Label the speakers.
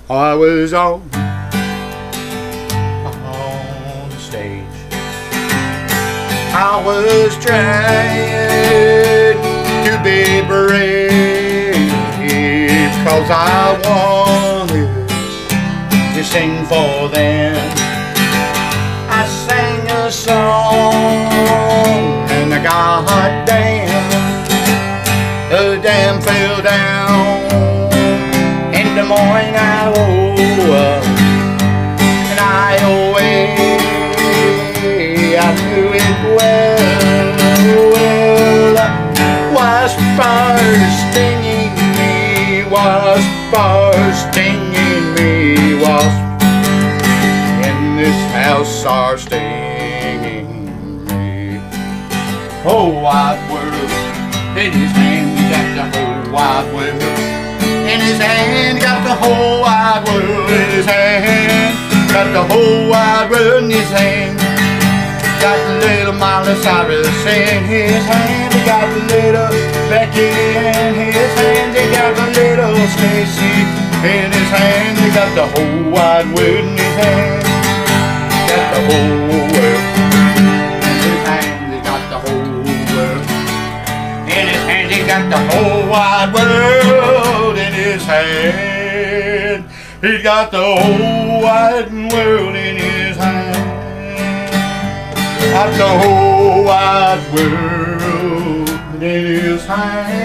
Speaker 1: I was on the stage. I was trying to be brave, 'cause I wanted to sing for them. I sang a song and the dam fell down. In the morning I woke up and I away. I knew it well. Was first stinging me, was first stinging me, was in this house are stinging me. Oh, wide world, in his hand he got the whole wide world. In his hand got the whole wide world. In his hand got the whole wide world in his hand. Got the little Miley Cyrus in his hand. He got the little Becky in his hand. He got the little Stacy in his hand. He got the whole wide world in his hand. Got the whole world in his hand. He got the whole world in his hand. He got the whole wide world in his hand. He's got the whole wide world in his hand. Got the whole wide world in his hand.